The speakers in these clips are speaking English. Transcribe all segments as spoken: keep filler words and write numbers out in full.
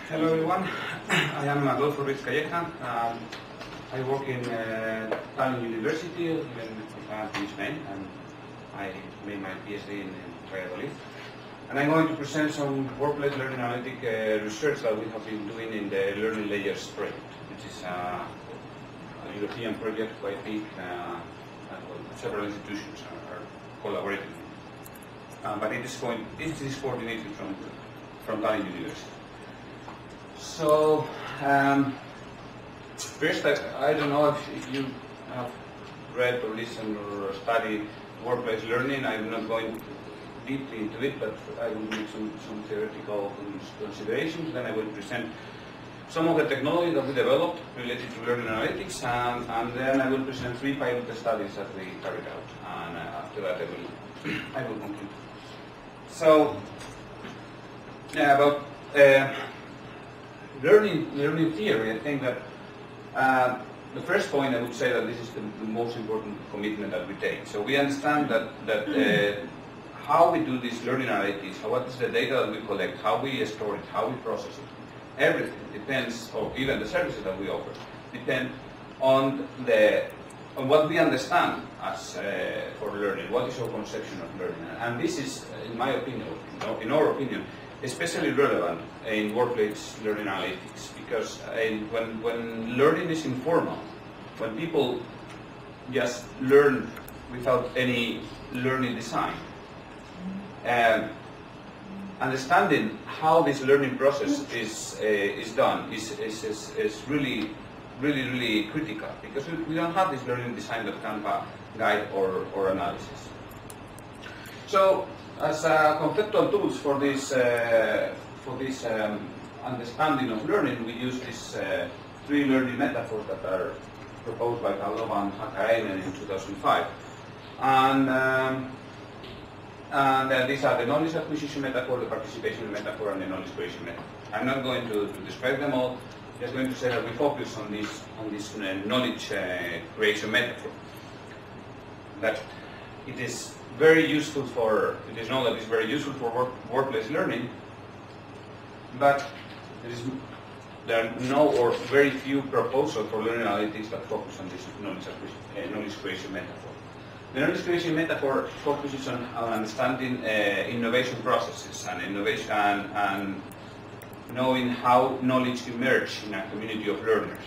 Hello everyone, I am Adolfo Ruiz-Calleja. Um, I work in uh, Tallinn University in uh, Spain, and I made my PhD in, in Valladolid. And I'm going to present some workplace learning analytic uh, research that we have been doing in the Learning Layers project, which is uh, a European project, quite big, uh, and well, several institutions are, are collaborating. Uh, but it is, going, it is coordinated from, from Tallinn University. So, um, first, I, I don't know if, if you have read or listened or studied workplace learning. I'm not going deeply into it, but I will make some, some theoretical considerations. Then I will present some of the technology that we developed related to learning analytics, and, and then I will present three pilot studies that we carried out. And uh, after that, I will, I will conclude. So, yeah, about uh, learning, learning theory, I think that uh, the first point I would say that this is the, the most important commitment that we take. So we understand that, that uh, how we do this learning analytics, how, what is the data that we collect, how we store it, how we process it, everything depends, or even the services that we offer, depend on the on what we understand as uh, for learning, what is our conception of learning. And this is, in my opinion, in our opinion, especially relevant in workplace learning analytics, because uh, when, when learning is informal, when people just learn without any learning design, uh, understanding how this learning process is, uh, is done is, is, is, is really, really, really critical, because we, we don't have this learning design that can guide or, or analysis. So, as uh, conceptual tools for this, uh, for this um, understanding of learning, we use these uh, three learning metaphors that are proposed by Kalova and Hakkarainen in two thousand five. And, um, and uh, these are the knowledge acquisition metaphor, the participation metaphor, and the knowledge creation metaphor. I'm not going to, to describe them all. I'm just going to say that we focus on this, on this uh, knowledge uh, creation metaphor. That it is very useful for, it is known that it's very useful for work, workplace learning, but there, is, there are no or very few proposals for learning analytics that focus on this knowledge, uh, knowledge creation metaphor. The knowledge creation metaphor focuses on, on understanding uh, innovation processes and innovation and, and knowing how knowledge emerges in a community of learners.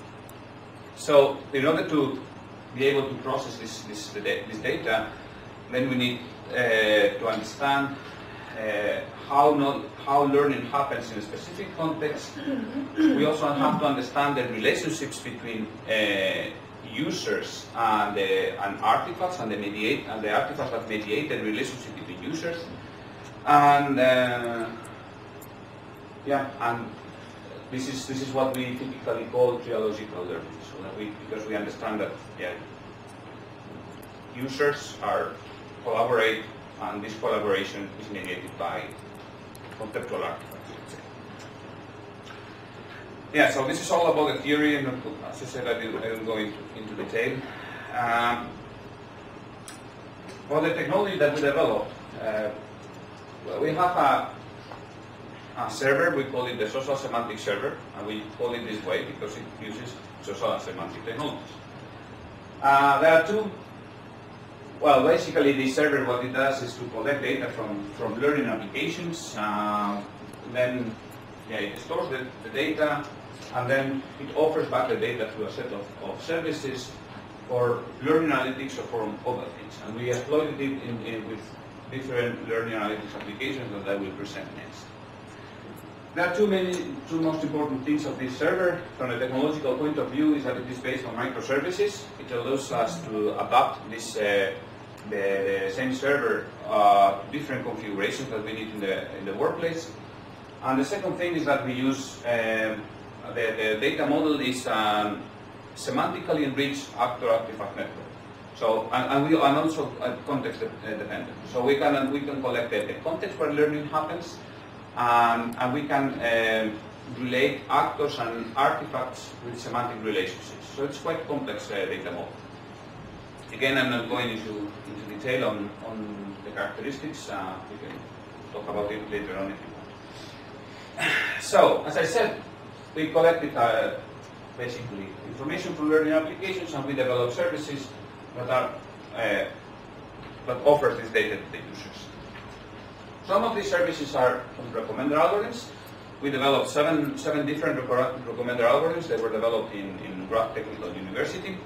So, in order to be able to process this, this, this data, then we need uh, to understand uh, how, not, how learning happens in a specific context. We also have to understand the relationships between uh, users and, the, and artifacts, and the, mediate, and the artifacts that mediate the relationship between users. And uh, yeah, and this is this is what we typically call trialogical learning. So that we, because we understand that yeah, users are collaborate, and this collaboration is mediated by conceptual artifacts, let's say. Yeah, so this is all about the theory, and as I said, I didn't, I didn't go into, into detail. Um, well, the technology that we developed, uh, well, we have a, a server, we call it the social semantic server, and we call it this way because it uses social and semantic technologies. Uh, there are two. Well, basically, this server, what it does is to collect data from, from learning applications. Uh, then, yeah, it stores the, the data, and then it offers back the data through a set of, of services for learning analytics or for other things. And we exploited it in, in, with different learning analytics applications that I will present next. There are two, many, two most important things of this server. From a technological point of view, is that it is based on microservices. It allows us to adapt this, uh, the, the same server uh, to different configurations that we need in the, in the workplace. And the second thing is that we use, um, the, the data model is um, semantically enriched actor-artifact network. So, and, and, we, and also uh, context dependent. So we can, we can collect the, the context where learning happens, Um, and we can uh, relate actors and artifacts with semantic relationships. So it's quite complex uh, data model. Again, I'm not going into, into detail on, on the characteristics. Uh, we can talk about it later on if you want. so, as I said, we collected uh, basically information from learning applications, and we developed services that are uh, that offer this data to the users. Some of these services are recommender algorithms. We developed seven seven different recommender algorithms that were developed in in Graph Technical University.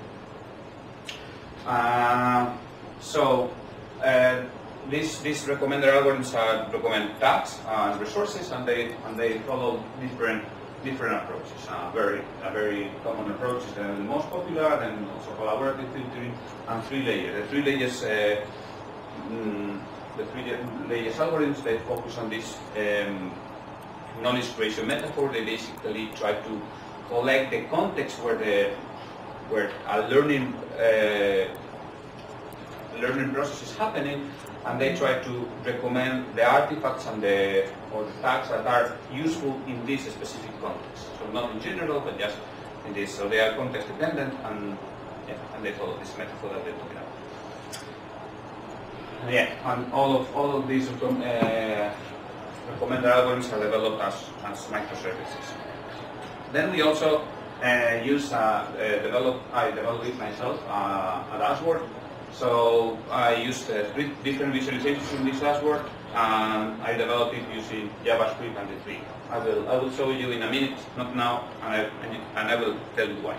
Uh, so. Uh, These, these recommender algorithms uh, recommend tags and resources, and they and they follow different different approaches. Uh, very a very common approach is the most popular, and also collaborative filtering and three layers. The three layers, uh, mm, the three layers algorithms, they focus on this um, knowledge creation metaphor. They basically try to collect the context where the where a learning uh, learning process is happening, and they try to recommend the artifacts and the or the tags that are useful in this specific context. So not in general, but just in this. So they are context dependent, and yeah, and they follow this metaphor that they're talking about. Yeah, and all of all of these uh, recommender algorithms are developed as as microservices. Then we also uh, use uh, uh, develop. I developed it myself uh, a dashboard. So I used uh, three different visualizations in this dashboard, and I developed it using JavaScript and the tree. I will I will show you in a minute, not now, and I, and I will tell you why.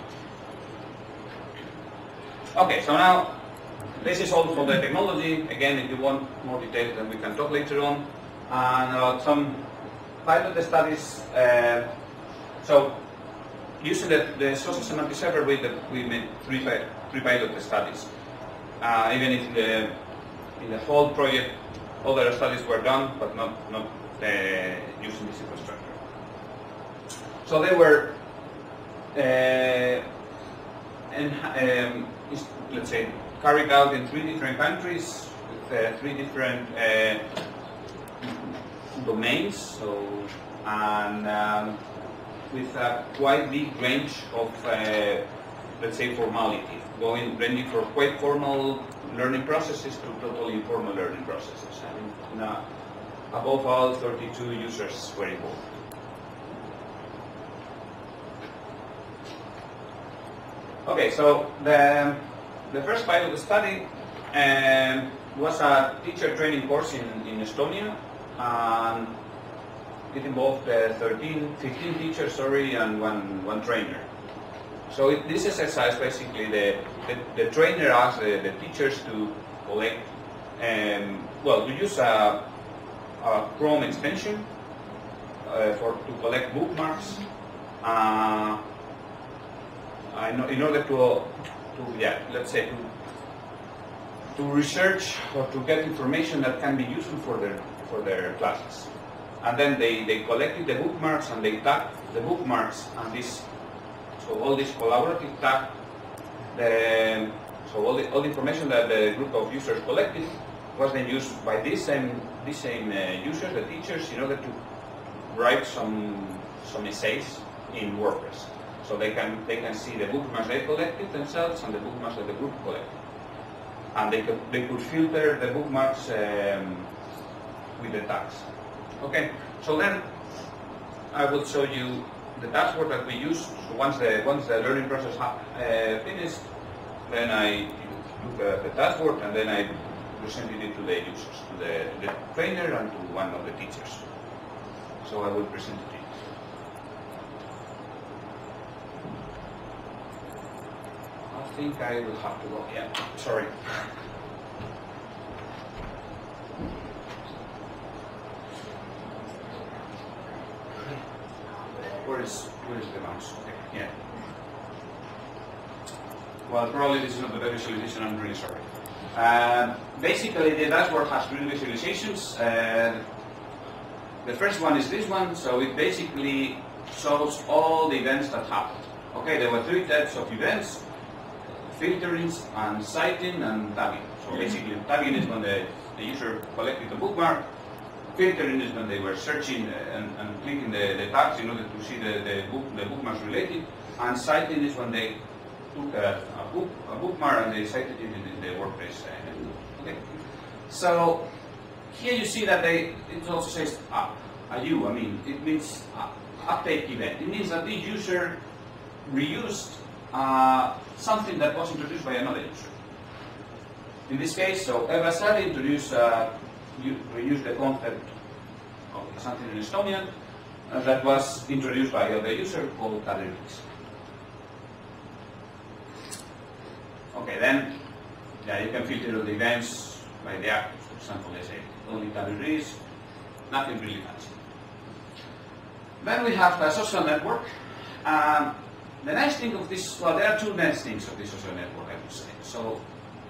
Okay, so now this is all for the technology. Again, if you want more details, then we can talk later on. And about some pilot studies. Uh, so using the, the social semantic server, we we made three three pilot studies. Uh, even if the, in the whole project other studies were done, but not, not uh, using this infrastructure. So they were, uh, and, um, let's say, carried out in three different countries with uh, three different uh, domains, so, and um, with a quite big range of, uh, let's say, formality. Going ranging from quite formal learning processes to totally informal learning processes. I mean, uh, above all, thirty-two users were involved. Okay, so the the first pilot study um, was a teacher training course in, in Estonia, and it involved uh, thirteen, fifteen teachers, sorry, and one one trainer. So it, this exercise, basically, the, the, the trainer asks the, the teachers to collect, um, well, to use a, a Chrome extension uh, for to collect bookmarks, uh, in order to, to, yeah, let's say, to, to research or to get information that can be useful for their for their classes. And then they, they collected the bookmarks and they tagged the bookmarks, and this. So all this collaborative tag, the, so all the, all the information that the group of users collected was then used by these same, these same uh, users, the teachers, in order to write some, some essays in WordPress. So they can, they can see the bookmarks they collected themselves and the bookmarks that the group collected. And they could, they could filter the bookmarks um, with the tags. Okay, so then I will show you the dashboard that we use. So once the once the learning process ha uh, finished, then I look at the dashboard, and then I presented it to the users, to the, to the trainer and to one of the teachers. So I will present it to you. I think I will have to go. Yeah, sorry. Where is, where is the mouse? Okay, yeah. Well, probably this is not the visualization, I'm really sorry. Uh, basically, the dashboard has three visualizations. Uh, the first one is this one, so it basically shows all the events that happened. Okay, there were three types of events: filtering, and citing, and tagging. So basically, tagging is when the, the user collected the bookmark. Filtering is when they were searching and, and clicking the, the tags in order to see the, the, book, the bookmarks related. And citing is when they took a, a, book, a bookmark and they cited it in, in the WordPress. Uh, okay. So here you see that they, it also says a, a U. I mean, it means a, update event. It means that the user reused uh, something that was introduced by another user. In this case, so Eva Sari introduced, uh, reused the concept of something in Estonian uh, that was introduced by another user called Adolfo Ruiz. Okay, then yeah, you can filter the events by the actors. For example, they say only Adolfo Ruiz, nothing really fancy. Then we have a social network. Um, the nice thing of this, well, there are two nice things of this social network, I would say. So,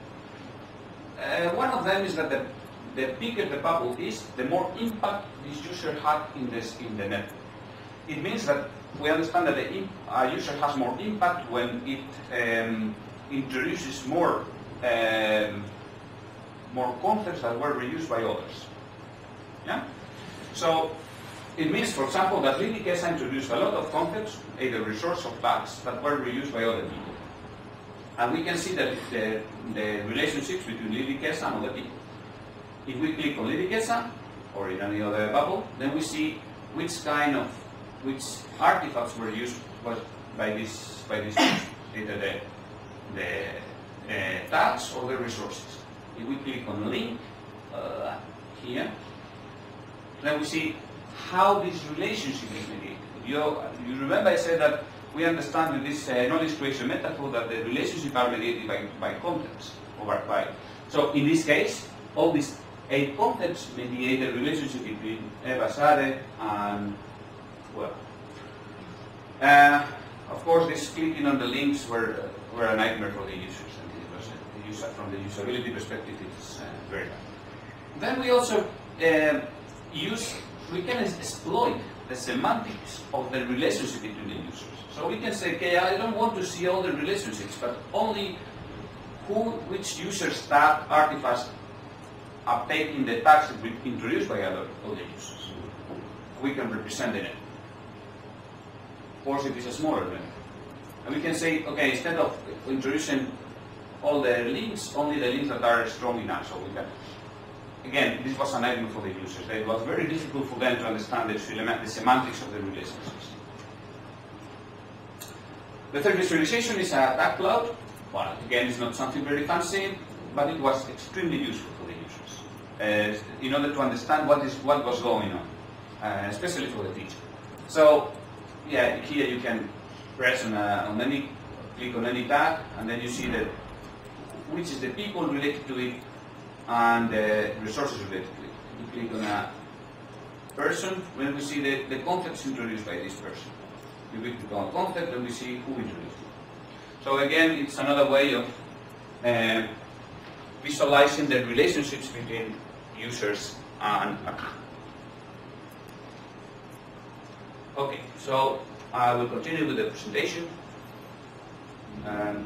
uh, one of them is that the, the bigger the bubble is, the more impact this user had in, this, in the network. It means that we understand that the uh, user has more impact when it um, introduces more, um, more concepts that were reused by others. Yeah? So, it means, for example, that Lili-Kesa introduced a lot of concepts, either resource or tags, that were reused by other people. And we can see that the, the relationships between Lili-Kesa and other people. If we click on Lili-Kesa, or in any other bubble, then we see which kind of, which artifacts were used by this, by this either the, the uh, tags or the resources. If we click on link, uh, here, then we see how this relationship is mediated. You, you remember I said that we understand with this uh, knowledge creation metaphor that the relationships are mediated by, by concepts. Over by. So in this case, all these eight concepts mediate the relationship between Eva Sare and, well, uh, of course this clicking on the links were, uh, were a nightmare for the users, and it was, uh, the user, from the usability perspective it's uh, very bad. Then we also uh, use we can exploit the semantics of the relationship between the users. So we can say, okay, I don't want to see all the relationships, but only who, which users tag artifacts are taking the tags that we introduced by other, other users. We can represent the network. Of course, it is a smaller network. And we can say, okay, instead of introducing all the links, only the links that are strong enough, so we can. Again, this was an item for the users. It was very difficult for them to understand the, the semantics of the relationships. The third visualization is a tag cloud. Well, again, it's not something very fancy, but it was extremely useful for the users uh, in order to understand what is what was going on, uh, especially for the teacher. So, yeah, here you can press on, a, on any, click on any tag, and then you see that which is the people related to it, and the resources related to it. We click on a person, when we see the, the concepts introduced by this person. We click on concept, and we see who introduced it. So again, it's another way of uh, visualizing the relationships between users and account. Okay, so I will continue with the presentation. Um,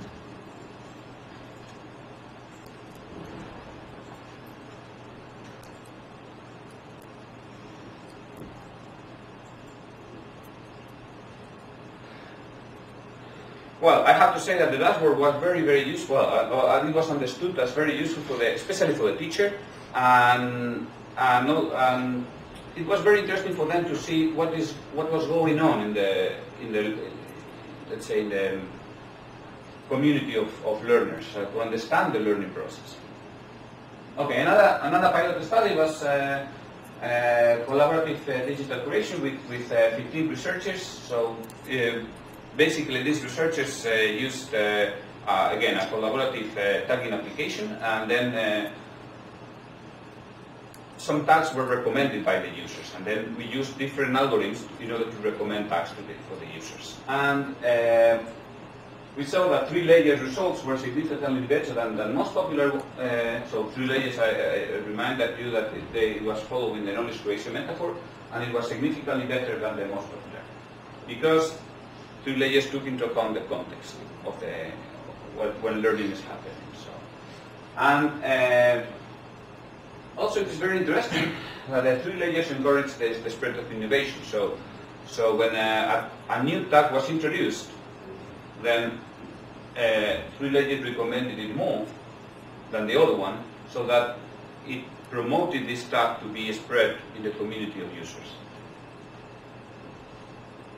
Well, I have to say that the dashboard was very, very useful, uh, and it was understood as very useful for the, especially for the teacher, and, and, no, and it was very interesting for them to see what is what was going on in the in the let's say in the community of, of learners uh, to understand the learning process. Okay, another another pilot study was uh, uh, collaborative uh, digital creation with with uh, fifteen researchers. So. Uh, Basically, these researchers uh, used, uh, uh, again, a collaborative uh, tagging application, and then uh, some tags were recommended by the users, and then we used different algorithms in order to recommend tags to the, for the users. And uh, we saw that three-layer results were significantly better than, than most popular. Uh, so three layers, I, I remind that you that it, they, it was following the knowledge creation metaphor, and it was significantly better than the most popular, because three layers took into account the context of the of when learning is happening. So, and uh, also it is very interesting that the three layers encourage the, the spread of innovation. So, so when a, a, a new tag was introduced, then uh, three layers recommended it more than the other one, so that it promoted this tag to be spread in the community of users.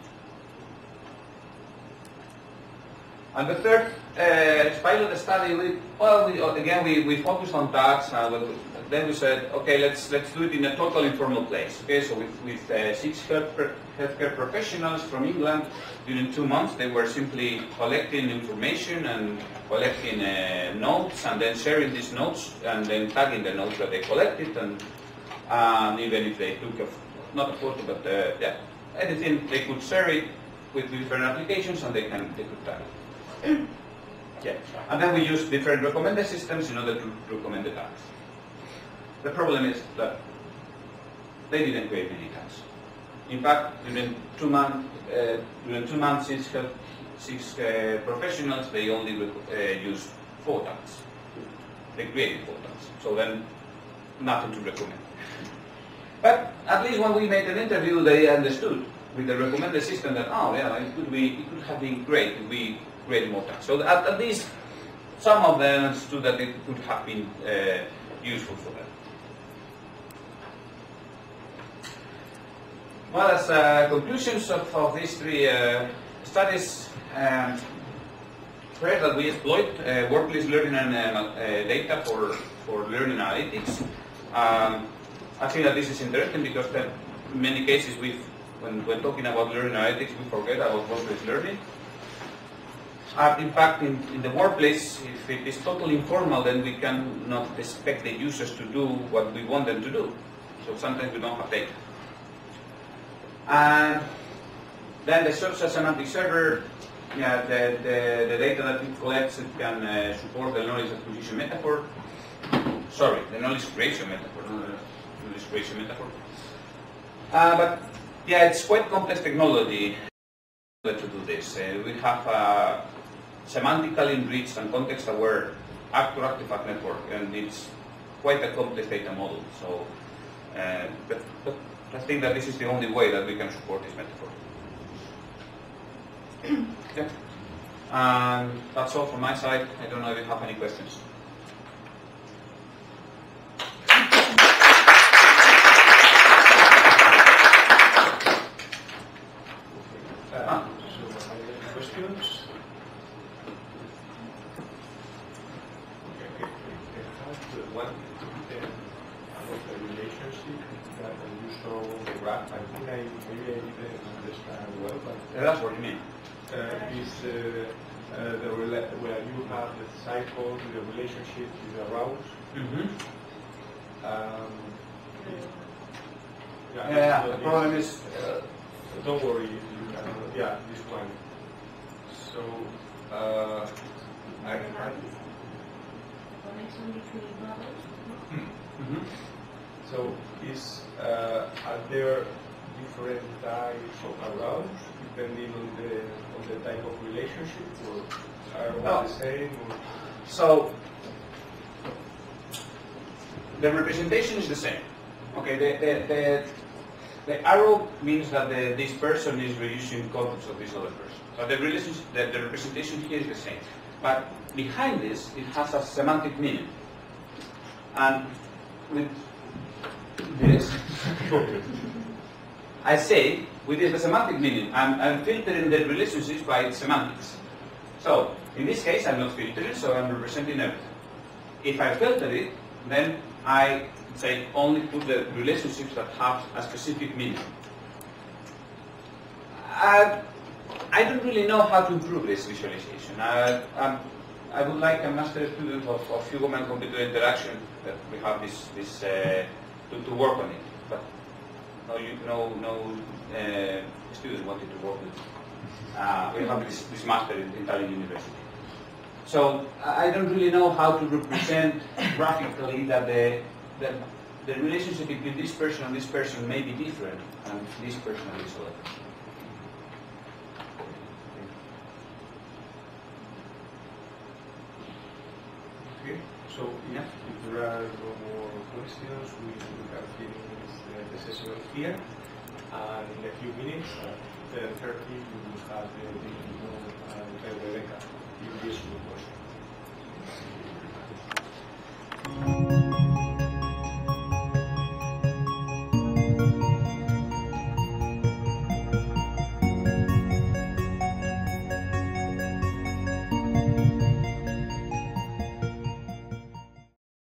And the third uh, pilot study, we, well, we, again, we, we focused on that. Uh, but then we said, okay, let's let's do it in a total informal place. Okay, so with, with uh, six health, healthcare professionals from England, during two months, they were simply collecting information and collecting uh, notes, and then sharing these notes, and then tagging the notes that they collected, and um, even if they took a, not a photo, but uh, yeah, anything, they could share it with different applications, and they can they could tag it. Yeah, and then we use different recommender systems in order to recommend the tags. The problem is that they didn't create many tags. In fact, during two months, uh, during two months, six, health, six uh, professionals, they only uh, used four tags. They created four tags, so then nothing to recommend. But at least when we made an interview, they understood with the recommender system that, oh yeah, it could be, it could have been great if we created more tags. So at, at least some of them understood that it could have been uh, useful for them. Well, as uh, conclusions of, of these three uh, studies, um, first that we exploit uh, workplace learning and uh, uh, data for, for learning analytics. Um, I think that this is interesting because then in many cases we've, when, when talking about learning analytics, we forget about workplace learning. Uh, in fact, in, in the workplace, if it is totally informal, then we cannot expect the users to do what we want them to do. So sometimes we don't have data. And then the social semantic server, yeah, the, the, the data that it collects, it can uh, support the knowledge acquisition metaphor. Sorry, the knowledge creation metaphor, not the knowledge creation metaphor. Uh, but yeah, it's quite complex technology to do this. Uh, we have a semantically enriched and context-aware actor-artifact network, and it's quite a complex data model. So, uh, but, but I think that this is the only way that we can support this metaphor. Yeah. And that's all from my side. I don't know if you have any questions. Uh, so, any questions? Okay, okay, okay. One about the relationship that you show the graph. I think I maybe I didn't understand well, but Yeah, that's what you mean. uh, is uh, uh, the rela where you have the cycle, the relationship with the routes. Mm-hmm. Um, Yeah, yeah, so the this- problem is, uh, don't worry, you can, yeah, this one. So, uh, I, I, Connection between bubbles. mm-hmm. so is, uh, are there different types of routes depending on the on the type of relationship, or are all No. the same? Or? So the representation is the same. Okay, the the the, the arrow means that the, this person is reducing context of this other person. So the relationship, the, the representation here is the same, but behind this it has a semantic meaning. And with this, I say with this the semantic meaning, I'm, I'm filtering the relationships by its semantics. So in this case, I'm not filtering, so I'm representing everything. If I filter it, then I say only put the relationships that have a specific meaning. Uh, I don't really know how to improve this visualization. Uh, um, I would like a master student of, of human-computer interaction that we have this, this uh, to, to work on it. But no, you, no, no uh, student wanted to work with it. Uh, we have this, this master in, in Tallinn University. So I don't really know how to represent graphically that the, the, the relationship between this person and this person may be different, and this person and this other person. Okay. So if, if there are no more questions, we, we can finish the, the session here. And in a few minutes, at ten thirty, we will have the, the, uh, the Rebecca. If this will work.